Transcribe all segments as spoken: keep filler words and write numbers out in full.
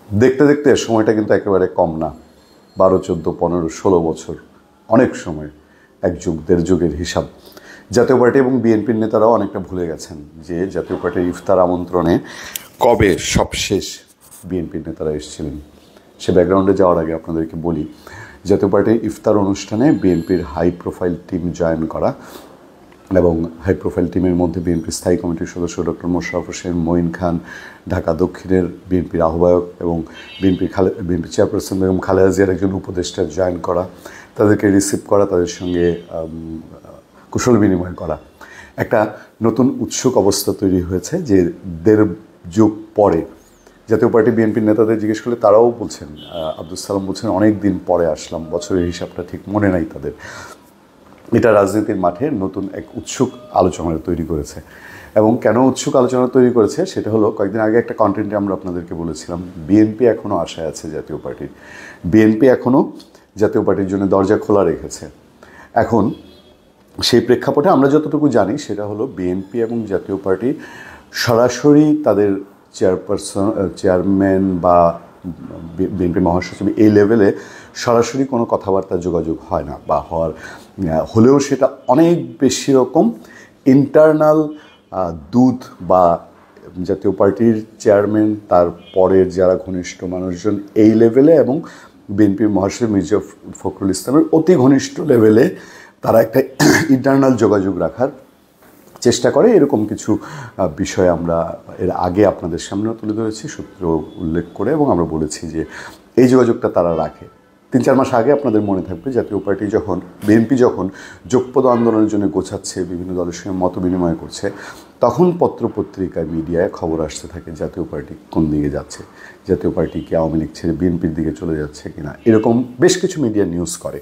দেখতে দেখতে সময়টা কিন্তু একেবারে কম না, বারো চোদ্দো পনেরো ষোলো বছর, অনেক সময়, এক যুগ দেড় যুগের হিসাব। জাতীয় পার্টি এবং বিএনপির নেতারাও অনেকটা ভুলে গেছেন যে জাতীয় পার্টির ইফতার আমন্ত্রণে কবে সবশেষ বিএনপির নেতারা এসেছিলেন। সে ব্যাকগ্রাউন্ডে যাওয়ার আগে আপনাদেরকে বলি, জাতীয় পার্টির ইফতার অনুষ্ঠানে বিএনপির হাই প্রোফাইল টিম জয়েন করা এবং হাই প্রোফাইল টিমের মধ্যে বিএনপির স্থায়ী কমিটির সদস্য ডক্টর মোশাররফ হোসেন মঈন খান, ঢাকা দক্ষিণের বিএনপির আহ্বায়ক এবং বিএনপির খালে বিএনপি চেয়ারপারসন বেগম খালেদা জিয়ার একজন উপদেষ্টা জয়েন করা, তাদেরকে রিসিভ করা, তাদের সঙ্গে কুশল বিনিময় করা, একটা নতুন উৎসুক অবস্থা তৈরি হয়েছে যে দেড় যুগ পরে জাতীয় পার্টি বিএনপির নেতাদের জিজ্ঞেস করলে তারাও বলছেন, আব্দুল সালাম বলছেন অনেক দিন পরে আসলাম, বছরের হিসাবটা ঠিক মনে নাই তাদের। এটা রাজনীতির মাঠে নতুন এক উৎসুক আলোচনা তৈরি করেছে। এবং কেন উৎসুক আলোচনা তৈরি করেছে সেটা হলো, কয়েকদিন আগে একটা কন্টেন্টে আমরা আপনাদেরকে বলেছিলাম বিএনপি এখনও আশায় আছে জাতীয় পার্টির, বিএনপি এখনও জাতীয় পার্টির জন্য দরজা খোলা রেখেছে। এখন সেই প্রেক্ষাপটে আমরা যতটুকু জানি সেটা হলো বিএনপি এবং জাতীয় পার্টি সরাসরি তাদের চেয়ারপারসন চেয়ারম্যান বা বিএনপি মহাসচিব এই লেভেলে সরাসরি কোনো কথাবার্তা যোগাযোগ হয় না, বা হওয়ার হলেও সেটা অনেক বেশি রকম ইন্টারনাল দুধ বা জাতীয় পার্টির চেয়ারম্যান তার পরের যারা ঘনিষ্ঠ মানুষজন এই লেভেলে এবং বিএনপির মহাসচিব মির্জা ফখরুল ইসলামের অতি ঘনিষ্ঠ লেভেলে তারা একটা ইন্টারনাল যোগাযোগ রাখার চেষ্টা করে। এরকম কিছু বিষয় আমরা এর আগে আপনাদের সামনে তুলে ধরেছি সূত্র উল্লেখ করে, এবং আমরা বলেছি যে এই যোগাযোগটা তারা রাখে। তিন চার মাস আগে আপনাদের মনে থাকবে জাতীয় পার্টি যখন বিএনপি যখন যোগপদ আন্দোলনের জন্য গোছাচ্ছে, বিভিন্ন দলের সঙ্গে মত বিনিময় করছে, তখন পত্রপত্রিকায় মিডিয়ায় খবর আসতে থাকে জাতীয় পার্টি কোন দিকে যাচ্ছে, জাতীয় পার্টি কি আওয়ামী লীগ ছেড়ে বিএনপির দিকে চলে যাচ্ছে কিনা, এরকম বেশ কিছু মিডিয়া নিউজ করে।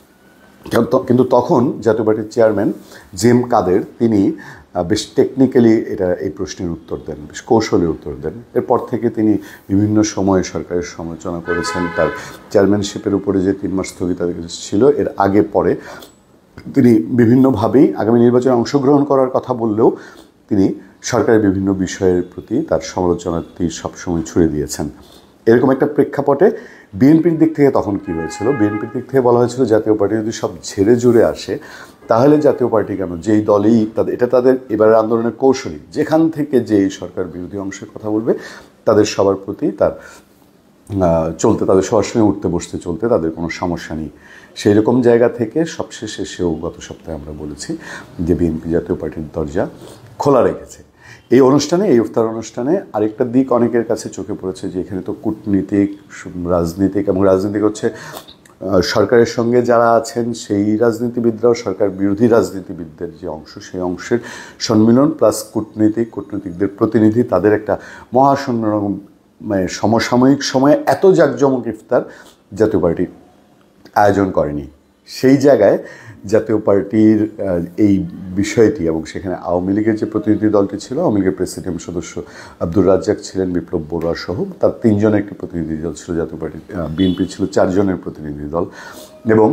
কিন্তু তখন জাতীয় পার্টির চেয়ারম্যান জেম কাদের তিনি বেশ টেকনিক্যালি এটা এই প্রশ্নের উত্তর দেন, বেশ কৌশলে উত্তর দেন। এরপর থেকে তিনি বিভিন্ন সময়ে সরকারের সমালোচনা করেছেন, তার চেয়ারম্যানশিপের উপরে যে তিন মাস স্থগিতাদেশ ছিল এর আগে পরে তিনি বিভিন্নভাবেই আগামী নির্বাচনে অংশগ্রহণ করার কথা বললেও তিনি সরকারের বিভিন্ন বিষয়ের প্রতি তার সমালোচনাটি সবসময় ছুড়ে দিয়েছেন। এরকম একটা প্রেক্ষাপটে বিএনপির দিক থেকে তখন কী হয়েছিল, বিএনপির দিক থেকে বলা হয়েছিল জাতীয় পার্টি যদি সব ঝেড়ে জুড়ে আসে তাহলে জাতীয় পার্টি কেন, যেই দলেই তাদের এটা তাদের এবারের আন্দোলনের কৌশলী, যেখান থেকে যেই সরকার বিরোধী অংশের কথা বলবে তাদের সবার প্রতি তার চলতে, তাদের সবার সঙ্গে উঠতে বসতে চলতে তাদের কোনো সমস্যা নেই। সেই রকম জায়গা থেকে সবশেষে এসেও গত সপ্তাহে আমরা বলেছি যে বিএনপি জাতীয় পার্টির দরজা খোলা রেখেছে। এই অনুষ্ঠানে, এই ইফতার অনুষ্ঠানে আরেকটা দিক অনেকের কাছে চোখে পড়েছে যে এখানে তো কূটনীতিক, রাজনীতিক এবং রাজনীতিক হচ্ছে সরকারের সঙ্গে যারা আছেন সেই রাজনীতিবিদরাও সরকার বিরোধী রাজনীতিবিদদের যে অংশ, সেই অংশের সম্মিলন প্লাস কূটনীতিক, কূটনীতিকদের প্রতিনিধি, তাদের একটা মহাসম্মেলন, মানে সমসাময়িক সময়ে এত জাঁকজমক ইফতার জাতীয় পার্টি আয়োজন করেনি। সেই জায়গায় জাতীয় পার্টির এই বিষয়টি, এবং সেখানে আওয়ামী লীগের যে প্রতিনিধি দলটি ছিল, আওয়ামী লীগের প্রেসিডিয়াম সদস্য আব্দুর রাজ্জাক ছিলেন, বিপ্লব বড়ুয়া সহ তার তিনজনের একটি প্রতিনিধি দল ছিল, জাতীয় পার্টির বিএনপি ছিল চারজনের প্রতিনিধি দল, এবং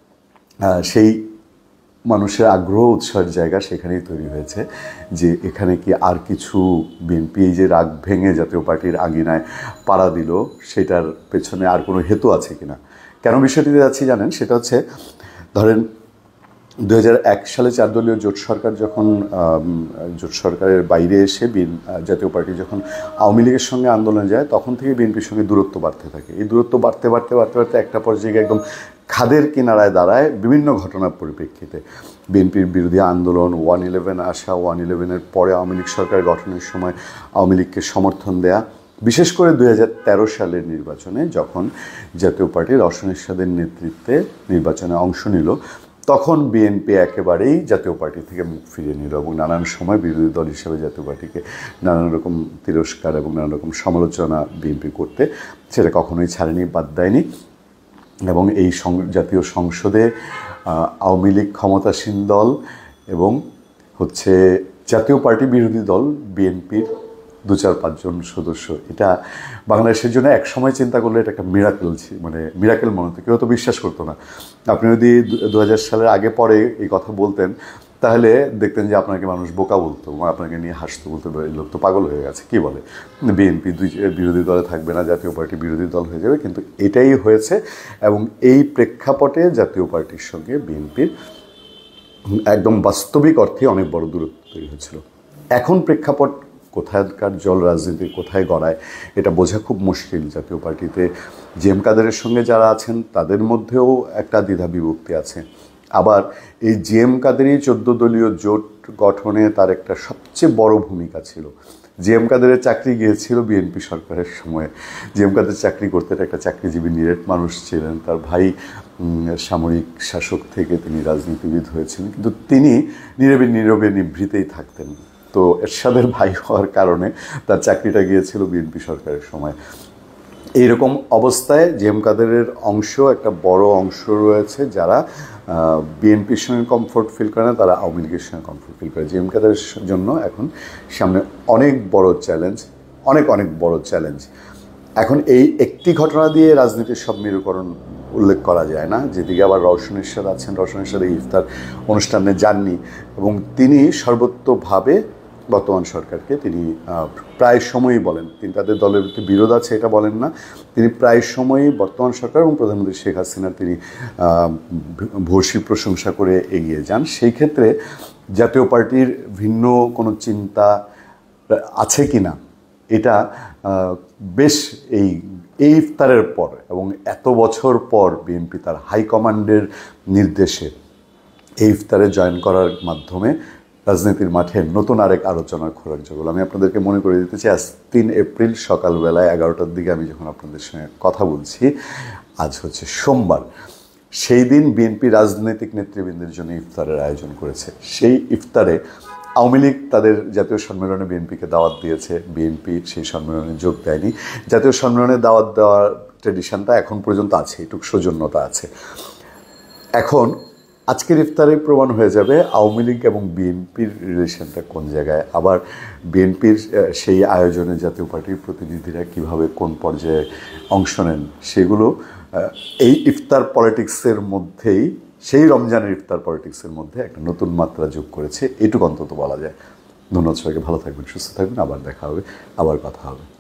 সেই মানুষের আগ্রহ উৎসাহের জায়গা সেখানেই তৈরি হয়েছে যে এখানে কি আর কিছু বিএনপি এই যে রাগ ভেঙে জাতীয় পার্টির আঙিনায় পাড়া দিল সেটার পেছনে আর কোনো হেতু আছে কিনা। কেন বিষয়টিতে যাচ্ছি জানেন, সেটা হচ্ছে ধরেন দু হাজার এক সালে চার দলীয় জোট সরকার যখন জোট সরকারের বাইরে এসে জাতীয় পার্টি যখন আওয়ামী লীগের সঙ্গে আন্দোলনে যায় তখন থেকে বিএনপির সঙ্গে দূরত্ব বাড়তে থাকে। এই দূরত্ব বাড়তে বাড়তে বাড়তে বাড়তে একটা পর্যায়ে একদম খাদের কিনারায় দাঁড়ায় বিভিন্ন ঘটনার পরিপ্রেক্ষিতে। বিএনপির বিরোধী আন্দোলন, ওয়ান ইলেভেন আসা, ওয়ান ইলেভেনের পরে আওয়ামী লীগ সরকার গঠনের সময় আওয়ামী লীগকে সমর্থন দেয়া, বিশেষ করে দুই হাজার তেরো সালের নির্বাচনে যখন জাতীয় পার্টি রওশন এরশাদের নেতৃত্বে নির্বাচনে অংশ নিল, তখন বিএনপি একেবারেই জাতীয় পার্টি থেকে মুখ ফিরিয়ে নিল এবং নানান সময় বিরোধী দল হিসেবে জাতীয় পার্টিকে নানান রকম তিরস্কার এবং নানান রকম সমালোচনা বিএনপি করতে সেটা কখনোই ছাড়েনি, বাদ দেয়নি। এবং এই জাতীয় সংসদে আওয়ামী লীগ ক্ষমতাসীন দল এবং হচ্ছে জাতীয় পার্টি বিরোধী দল বিএনপির দু চার পাঁচজন সদস্য, এটা বাংলাদেশের জন্য এক সময় চিন্তা করলে এটা একটা মিরাকেল, মানে মিরাকেল মনে হতো, কেউ তো বিশ্বাস করতো না। আপনি যদি দু হাজার সালের আগে পরে এই কথা বলতেন তাহলে দেখতেন যে আপনাকে মানুষ বোকা বলতো, আপনাকে নিয়ে হাসতো, বলতো এই লোক তো পাগল হয়ে গেছে, কী বলে, বিএনপি দুই বিরোধী দলে থাকবে না, জাতীয় পার্টি বিরোধী দল হয়ে যাবে। কিন্তু এটাই হয়েছে এবং এই প্রেক্ষাপটে জাতীয় পার্টির সঙ্গে বিএনপির একদম বাস্তবিক অর্থে অনেক বড় দূরত্ব তৈরি হয়েছিল। এখন প্রেক্ষাপট কোথায়কার জল রাজনীতি কোথায় গড়ায় এটা বোঝা খুব মুশকিল। জাতীয় পার্টিতে জি এম কাদেরের সঙ্গে যারা আছেন তাদের মধ্যেও একটা দ্বিধা বিভক্তি আছে। আবার এই জি এম কাদেরই চোদ্দ দলীয় জোট গঠনে তার একটা সবচেয়ে বড় ভূমিকা ছিল। জি এম কাদেরের চাকরি গিয়েছিল বিএনপি সরকারের সময়। জি এম কাদের চাকরি করতে একটা চাকরিজীবী নিরেট মানুষ ছিলেন, তার ভাই সামরিক শাসক থেকে তিনি রাজনীতিবিদ হয়েছিলেন, কিন্তু তিনি নীরবে নীরবে নিভৃতেই থাকতেন। তো এরশাদের ভাই হওয়ার কারণে তার চাকরিটা গিয়েছিল বিএনপি সরকারের সময়। এইরকম অবস্থায় জি এম কাদেরের অংশ একটা বড় অংশ রয়েছে যারা বিএনপির সঙ্গে কমফোর্ট ফিল করে না, তারা আওয়ামী লীগের সঙ্গে কমফোর্ট ফিল করে। জি এম কাদেরের জন্য এখন সামনে অনেক বড় চ্যালেঞ্জ, অনেক অনেক বড় চ্যালেঞ্জ। এখন এই একটি ঘটনা দিয়ে রাজনীতির সব মেরুকরণ উল্লেখ করা যায় না। যেদিকে আবার রওশন এরশাদ আছেন, রওশন এরশাদ এই ইফতার অনুষ্ঠানে যাননি এবং তিনি সর্বত্রভাবে বর্তমান সরকারকে তিনি প্রায় সময়ই বলেন, তিনি তাদের দলের বিরোধ আছে এটা বলেন না, তিনি প্রায় সময়ই বর্তমান সরকার এবং প্রধানমন্ত্রী শেখ হাসিনার তিনি ভূয়সী প্রশংসা করে এগিয়ে যান। সেই ক্ষেত্রে জাতীয় পার্টির ভিন্ন কোনো চিন্তা আছে কি না এটা বেশ এই এই ইফতারের পর এবং এত বছর পর বিএনপি তার হাইকমান্ডের নির্দেশে এই ইফতারে জয়েন করার মাধ্যমে রাজনীতির মাঠে নতুন আরেক আলোচনার খোরাক জগল। আমি আপনাদেরকে মনে করে দিতে চাই, আজ তিন এপ্রিল সকালবেলায় এগারোটার দিকে আমি যখন আপনাদের সঙ্গে কথা বলছি, আজ হচ্ছে সোমবার, সেই দিন বিএনপি রাজনৈতিক নেতৃবৃন্দের জন্য ইফতারের আয়োজন করেছে। সেই ইফতারে আওয়ামী লীগ তাদের জাতীয় সম্মেলনে বিএনপিকে দাওয়াত দিয়েছে, বিএনপি সেই সম্মেলনে যোগ দেয়নি। জাতীয় সম্মেলনে দাওয়াত দেওয়ার ট্রেডিশনটা এখন পর্যন্ত আছে, এটুক সৌজন্যতা আছে। এখন আজকের ইফতারে প্রমাণ হয়ে যাবে আওয়ামী লীগ এবং বিএনপির রিলেশনটা কোন জায়গায়। আবার বিএনপির সেই আয়োজনে জাতীয় পার্টির প্রতিনিধিরা কিভাবে কোন পর্যায়ে অংশ নেন, সেগুলো এই ইফতার পলিটিক্সের মধ্যেই, সেই রমজানের ইফতার পলিটিক্সের মধ্যে একটা নতুন মাত্রা যোগ করেছে, এটুকু অন্তত বলা যায়। ধন্যবাদ সবাইকে, ভালো থাকবেন, সুস্থ থাকবেন, আবার দেখা হবে, আবার কথা হবে।